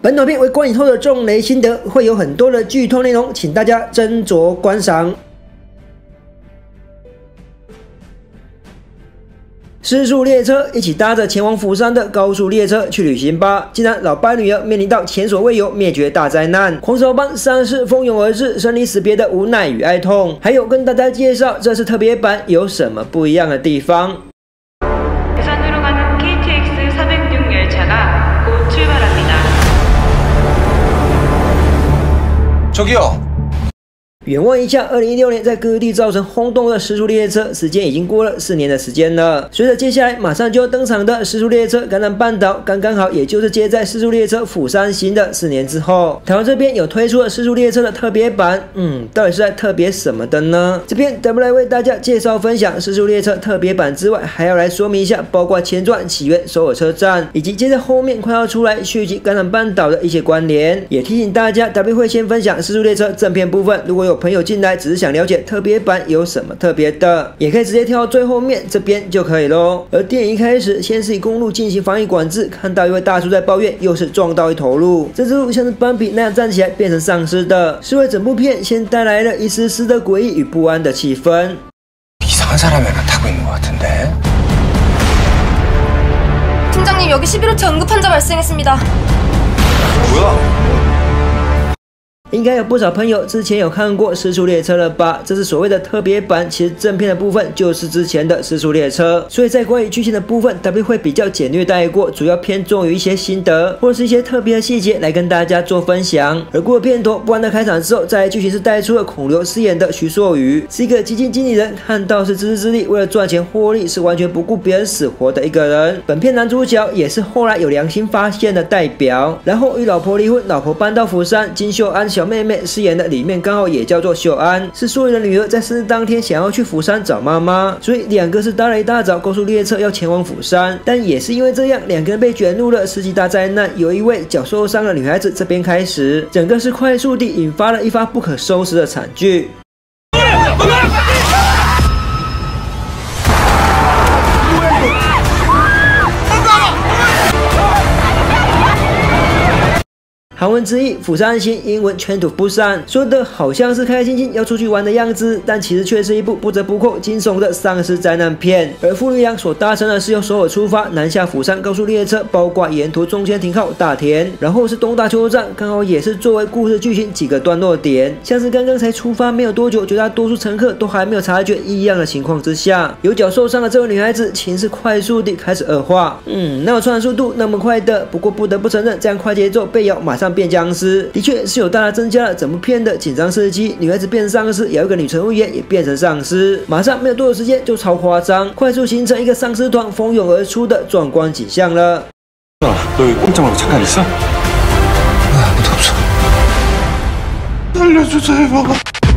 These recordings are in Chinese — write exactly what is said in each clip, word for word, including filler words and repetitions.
本短片为观影后的重雷心得，会有很多的剧透内容，请大家斟酌观赏。 失速列车一起搭着前往釜山的高速列车去旅行吧，竟然老爸女儿面临到前所未有灭绝大灾难，狂手帮丧尸蜂拥而至，生离死别的无奈与哀痛，还有跟大家介绍这次特别版有什么不一样的地方。 저기요. 远望一下，二零一六年在各地造成轰动的时速列车，时间已经过了四年的时间了。随着接下来马上就要登场的时速列车感染半岛，刚刚好也就是接在时速列车釜山行的四年之后，台湾这边有推出了时速列车的特别版，嗯，到底是在特别什么的呢？这边 W 来为大家介绍分享时速列车特别版之外，还要来说明一下，包括前传起源首尔车站，以及接在后面快要出来续集感染半岛的一些关联，也提醒大家 W 会先分享时速列车正片部分，如果有 有朋友进来只是想了解特别版有什么特别的，也可以直接跳到最后面这边就可以咯。而电影一开始先是以公路进行防疫管制，看到一位大叔在抱怨，又是撞到一头鹿，这只鹿像是斑比那样站起来变成丧尸的，是为整部片先带来了一丝丝的诡异与不安的气氛。 이상한 사람이 하나 타고 있는 것 같은데. 팀장님 여기 십일 호차 응급 환자 발생했습니다. 뭐야? 应该有不少朋友之前有看过《时速列车》了吧？这是所谓的特别版，其实正片的部分就是之前的《时速列车》，所以在关于剧情的部分 ，W 会比较简略带过，主要偏重于一些心得或是一些特别的细节来跟大家做分享。而过了片头不安的开场之后，再来剧情是带出了孔刘饰演的徐硕宇，是一个基金经理人，看到是自私自利，为了赚钱获利，是完全不顾别人死活的一个人。本片男主角也是后来有良心发现的代表，然后与老婆离婚，老婆搬到釜山，金秀安小 小妹妹饰演的里面刚好也叫做秀安，是硕宇的女儿，在生日当天想要去釜山找妈妈，所以两个是搭了一大早高速列车要前往釜山，但也是因为这样，两个人被卷入了世纪大灾难。有一位脚受伤的女孩子这边开始，整个是快速地引发了一发不可收拾的惨剧。 韩文之意，釜山行，英文全土不散，说的好像是开开心心要出去玩的样子，但其实却是一部不折不扣惊悚的丧尸灾难片。而傅绿阳所搭乘的是由首尔出发南下釜山高速列车，包括沿途中间停靠大田，然后是东大邱站，刚好也是作为故事剧情几个段落点。像是刚刚才出发没有多久，绝大多数乘客都还没有察觉异样的情况之下，有脚受伤的这位女孩子情势快速地开始恶化。嗯，哪有传染速度那么快的？不过不得不承认，这样快节奏被咬马上 变僵尸，的确是有大大增加了整部片的紧张刺激。女孩子变丧尸，有一个女乘务员也变成丧尸，马上没有多久时间就超夸张，快速形成一个丧尸团蜂拥而出的壮观景象了。 너 여기 꼼짝 말고 잠깐 있어? 아, 아무도 없어. 살려줘, 제발.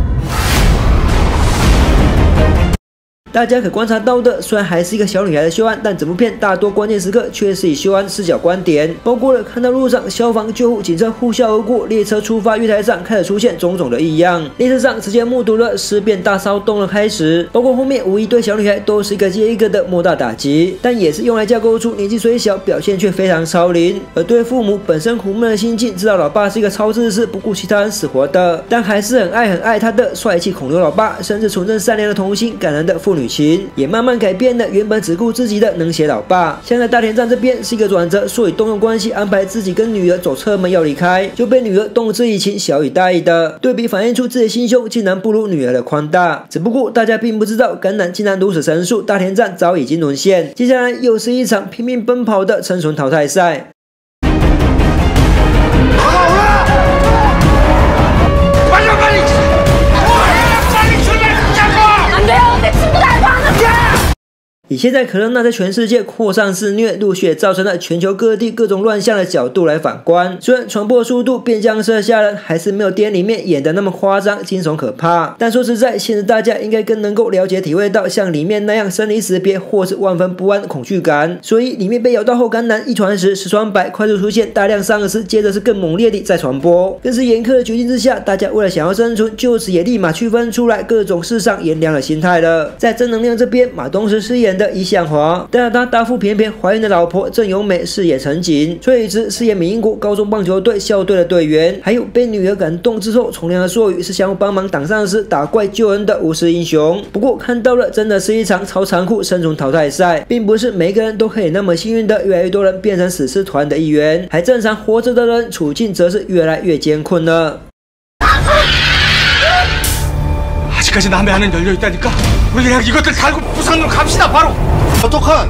大家可观察到的，虽然还是一个小女孩的秀安，但整部片大多关键时刻却是以秀安视角观点，包括了看到路上消防、救护、警车呼啸而过，列车出发月台上开始出现种种的异样，列车上直接目睹了尸变大骚动的开始，包括后面无疑对小女孩都是一个接一个的莫大打击，但也是用来架构出年纪虽小，表现却非常超龄。而对父母本身苦闷的心境，知道老爸是一个超自私、不顾其他人死活的，但还是很爱很爱他的帅气孔刘老爸，甚至纯正善良的童心、感人的父女 情也慢慢改变了原本只顾自己的冷血老爸。像在大田站这边是一个转折，所以动用关系安排自己跟女儿走侧门要离开，就被女儿动之以情，小以大义的对比反映出自己的心胸竟然不如女儿的宽大。只不过大家并不知道，感染竟然如此神速，大田站早已经沦陷。接下来又是一场拼命奔跑的生存淘汰赛。 以现在可乐娜在全世界扩散肆虐，陆续也造成了全球各地各种乱象的角度来反观。虽然传播速度变僵尸的吓人，还是没有电影里面演的那么夸张、惊悚可怕。但说实在，现在大家应该更能够了解、体会到像里面那样生离死别或是万分不安的恐惧感。所以里面被咬到后感染一传十，十传百，快速出现大量丧尸，接着是更猛烈地在传播。更是严苛的绝境之下，大家为了想要生存，就此也立马区分出来各种世上炎凉的心态了。在正能量这边，马东石饰演的的伊向华，但他大腹便便怀孕的老婆郑由美饰演陈景，崔宇植饰演民国高中棒球队校队的队员，还有被女儿感动之后从良的硕宇是想要帮忙挡丧尸、打怪救人的无私英雄。不过看到了，真的是一场超残酷生存淘汰赛，并不是每个人都可以那么幸运的，越来越多人变成死尸团的一员，还正常活着的人处境则是越来越艰困了。 아직까지 남의 안은 열려 있다니까. 우리 그냥 이것들 달고 부산으로 갑시다 바로. 어떡한?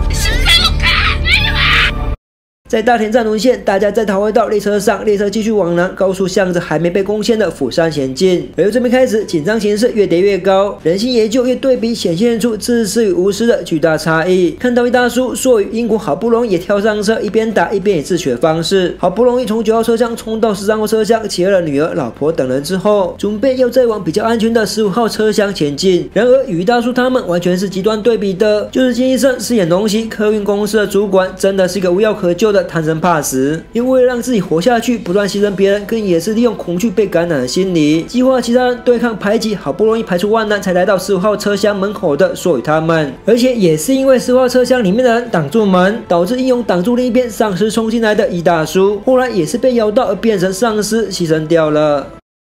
在大田站沦陷，大家在逃回到列车上，列车继续往南，高速向着还没被攻陷的釜山前进。而由这边开始，紧张形势越叠越高，人心也就越对比，显现出自私与无私的巨大差异。看到一大叔硕宇英国好不容易也跳上车，一边打一边以自取的方式，好不容易从九号车厢冲到十三号车厢，集合了女儿、老婆等人之后，准备要再往比较安全的十五号车厢前进。然而与大叔他们完全是极端对比的，就是金医生饰演龙崎客运公司的主管，真的是一个无药可救的贪生怕死，因为为了让自己活下去，不断牺牲别人，更也是利用恐惧被感染的心理，激化其他人对抗排挤，好不容易排除万难才来到十五号车厢门口的硕宇他们。而且也是因为十五号车厢里面的人挡住门，导致英勇挡住另一边丧尸冲进来的伊大叔，后来也是被咬到而变成丧尸牺牲掉了。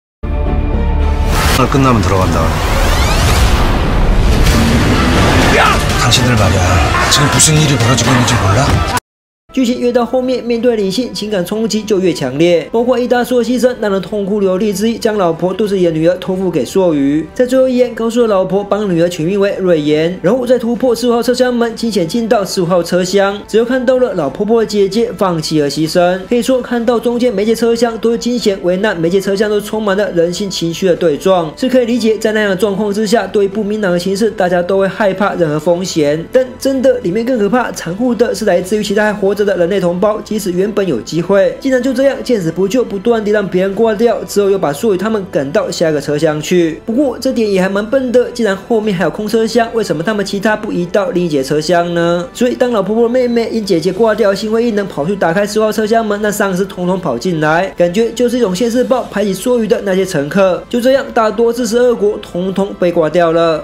끝나면 들어간다. 당신들 말이야. 지금 무슨 일이 벌어지고 있는지 몰라? 剧情越到后面，面对理性，情感冲击就越强烈。包括伊大叔的牺牲，让人痛哭流涕之一，将老婆肚子里的女儿托付给硕宇，在最后一眼告诉了老婆，帮女儿取名为瑞妍，然后再突破十五号车厢门，惊险进到十五号车厢，只有看到了老婆婆的姐姐放弃而牺牲。可以说，看到中间每节车厢都是惊险危难，每节车厢都充满了人性情绪的对撞，是可以理解。在那样的状况之下，对于不明朗的形势，大家都会害怕任何风险。但真的，里面更可怕、残酷的是来自于其他还活着的人类同胞，即使原本有机会，竟然就这样见死不救，不断地让别人挂掉，之后又把硕宇他们赶到下一个车厢去。不过这点也还蛮笨的，既然后面还有空车厢，为什么他们其他不移到另一节车厢呢？所以当老婆婆的妹妹因姐姐挂掉，心灰意冷跑去打开十号车厢门，那丧尸统统跑进来，感觉就是一种现世报排挤硕宇的那些乘客。就这样，大多自食恶果，统统被挂掉了。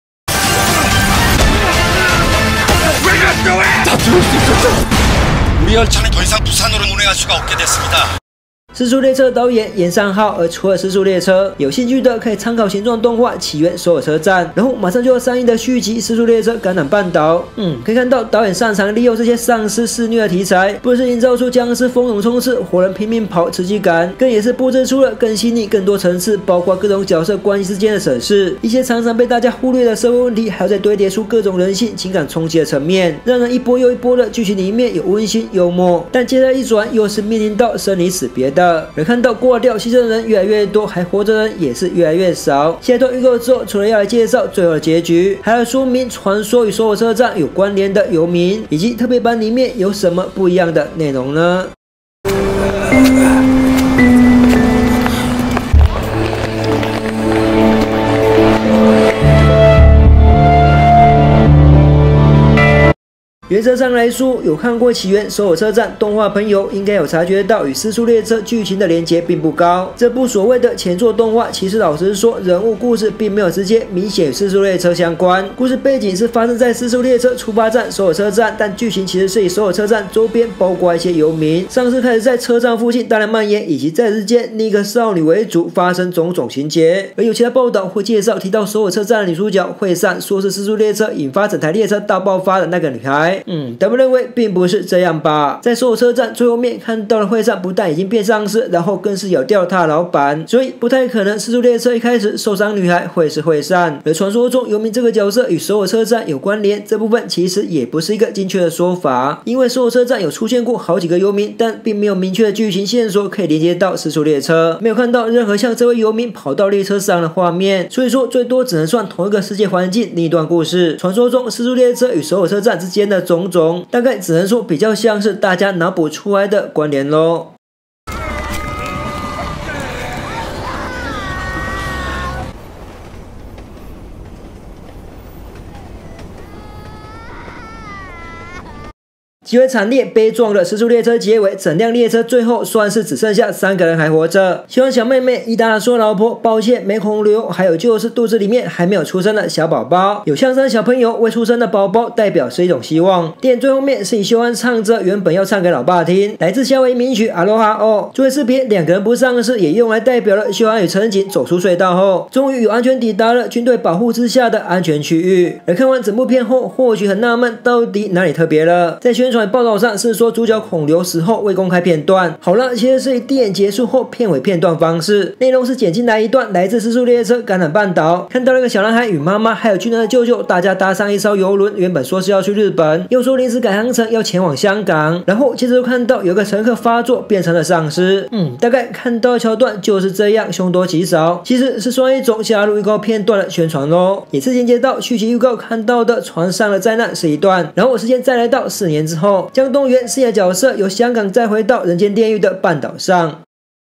우리 열차는 더 이상 부산으로 운행할 수가 없게 됐습니다. 失速列车导演严尚浩，而除了失速列车，有兴趣的可以参考形状动画《起源首尔车站》，然后马上就要上映的续集《失速列车感染半岛》。嗯，可以看到导演擅长利用这些丧尸肆虐的题材，不是营造出僵尸蜂拥冲刺、活人拼命跑刺激感，更也是布置出了更细腻、更多层次，包括各种角色关系之间的审视，一些常常被大家忽略的社会问题，还有在堆叠出各种人性情感冲击的层面，让人一波又一波的剧情里面有温馨幽默，但接着一转又是面临到生离死别的。 而看到挂掉牺牲的人越来越多，还活着的人也是越来越少。下一段预告之后，除了要来介绍最后的结局，还要说明传说与首尔车站有关联的游民，以及特别版里面有什么不一样的内容呢？ 原则上来说，有看过《起源首尔车站》动画朋友应该有察觉到与《失速列车》剧情的连结并不高。这部所谓的前作动画，其实老实说，人物故事并没有直接明显与《失速列车》相关。故事背景是发生在失速列车出发站首尔车站，但剧情其实是以首尔车站周边包括一些游民，丧尸开始在车站附近大量蔓延，以及在日间另一个少女为主发生种种情节。而有其他报道会介绍提到首尔车站的女主角惠善，说是失速列车引发整台列车大爆发的那个女孩。 嗯，但我认为并不是这样吧。在首尔车站最后面看到了惠善，不但已经变丧尸，然后更是咬掉了他的老板，所以不太可能失速列车一开始受伤女孩会是惠善。而传说中游民这个角色与首尔车站有关联，这部分其实也不是一个精确的说法，因为首尔车站有出现过好几个游民，但并没有明确的剧情线索可以连接到失速列车，没有看到任何像这位游民跑到列车上的画面，所以说最多只能算同一个世界环境另一段故事。传说中失速列车与首尔车站之间的种种，大概只能说比较像是大家脑补出来的关联咯。 极为惨烈悲壮的失速列车结尾，整辆列车最后算是只剩下三个人还活着。希望小妹妹伊达说老婆抱歉没空留，还有就是肚子里面还没有出生的小宝宝。有象征小朋友未出生的宝宝代表是一种希望。电影最后面是以修安唱着原本要唱给老爸听，来自夏威夷名曲《阿罗哈哦》。作为视频两个人不上市，也用来代表了修安与陈景走出隧道后，终于有安全抵达了军队保护之下的安全区域。而看完整部片后，或许很纳闷到底哪里特别了。在宣传报道上是说主角孔刘死后未公开片段，好了，其实是以电影结束后片尾片段方式，内容是剪进来一段来自失速列车感染半岛，看到了一个小男孩与妈妈还有军人的舅舅，大家搭上一艘游轮，原本说是要去日本，又说临时改航程要前往香港，然后接着就看到有个乘客发作变成了丧尸。嗯，大概看到的桥段就是这样，凶多吉少，其实是算一种加入预告片段的宣传咯。也是连接到续集预告看到的船上的灾难是一段，然后时间再来到四年之后，江东元饰演的角色由香港再回到人间炼狱的半岛上。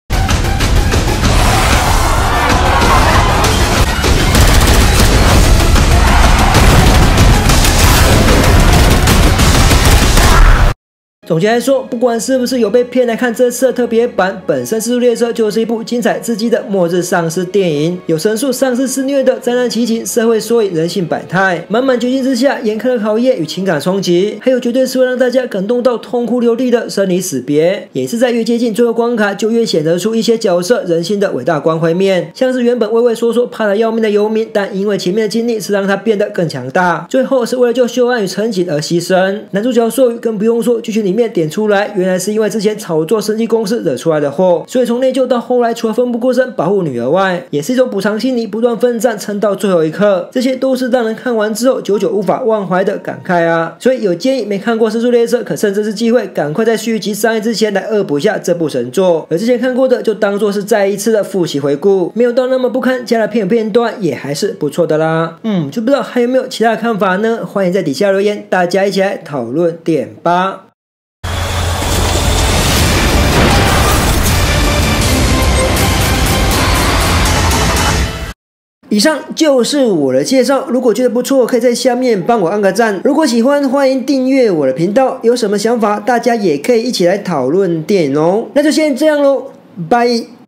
总结来说，不管是不是有被骗来看这次的特别版，本身《失速列车》就是一部精彩刺激的末日丧尸电影，有神速丧尸肆虐的灾难奇情、社会缩影、人性百态，满满绝境之下严苛的考验与情感冲击，还有绝对是会让大家感动到痛哭流涕的生离死别，也是在越接近最后关卡就越显得出一些角色人性的伟大光辉面，像是原本畏畏缩缩、怕得要命的游民，但因为前面的经历是让他变得更强大，最后是为了救修安与陈景而牺牲。男主角硕宇更不用说，剧情里面点出来，原来是因为之前炒作生技公司惹出来的祸，所以从内疚到后来，除了奋不顾身保护女儿外，也是一种补偿心理，不断奋战撑到最后一刻，这些都是让人看完之后久久无法忘怀的感慨啊！所以有建议没看过《失速列车》，可趁这次机会赶快在续集上映之前来恶补一下这部神作，而之前看过的就当作是再一次的复习回顾，没有到那么不堪，加了片片段也还是不错的啦。嗯，就不知道还有没有其他的看法呢？欢迎在底下留言，大家一起来讨论点吧。以上就是我的介绍，如果觉得不错，可以在下面帮我按个赞。如果喜欢，欢迎订阅我的频道。有什么想法，大家也可以一起来讨论电影哦。那就先这样咯，拜。